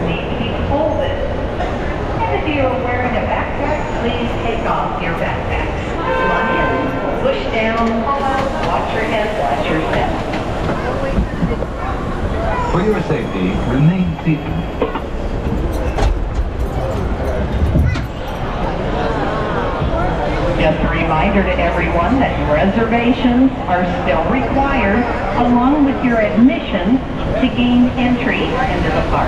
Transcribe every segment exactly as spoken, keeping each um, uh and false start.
need to be folded. And if you are wearing a backpack, please take off your backpack. Slide in, push down, pull out, watch your head, watch your step. For your safety, remain seated. Just a reminder to everyone that reservations are still required along with your admission to gain entry into the park.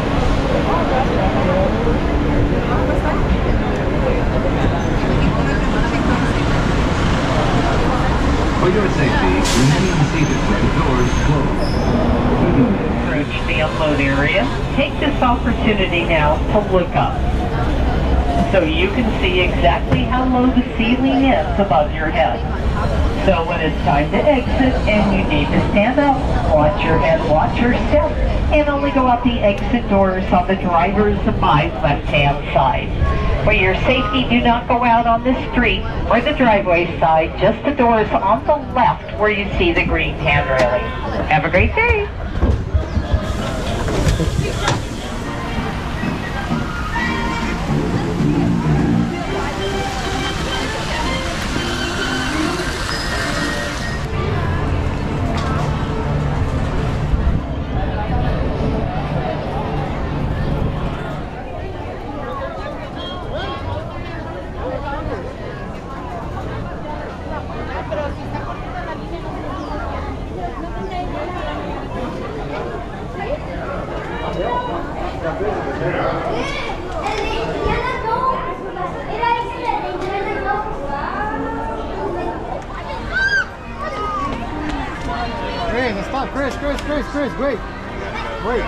For your safety, remain seated with the doors closed. Approach the unload area. Take this opportunity now to look up, so you can see exactly how low the ceiling is above your head. So when it's time to exit and you need to stand up, watch your head, watch your step, and only go out the exit doors on the driver's and my left-hand side. For your safety, do not go out on the street or the driveway side, just the doors on the left where you see the green hand railing. Have a great day. Chris, stop, Chris, Chris, Chris, Chris, wait, wait.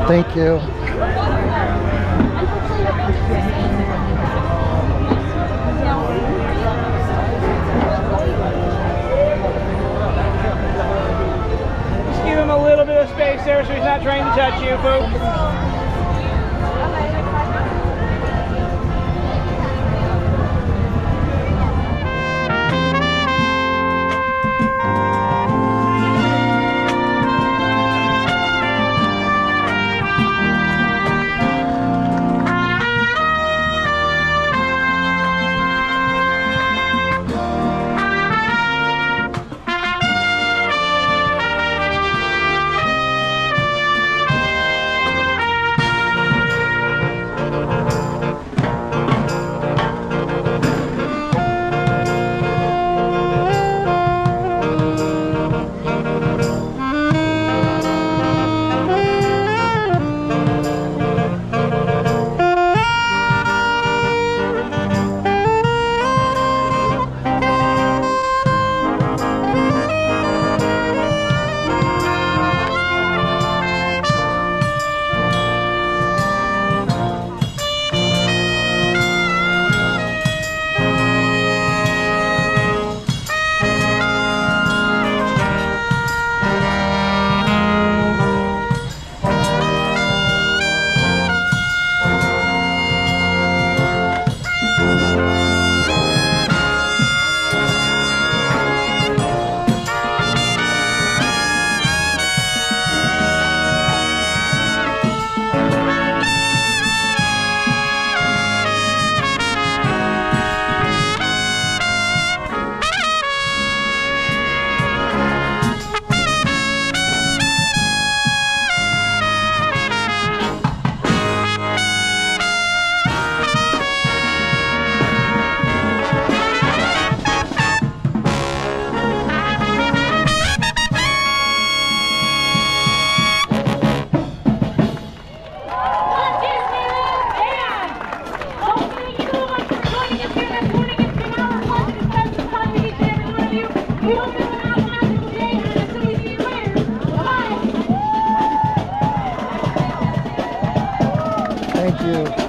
Thank you. Just give him a little bit of space there so he's not trying to touch you, folks. Thank you.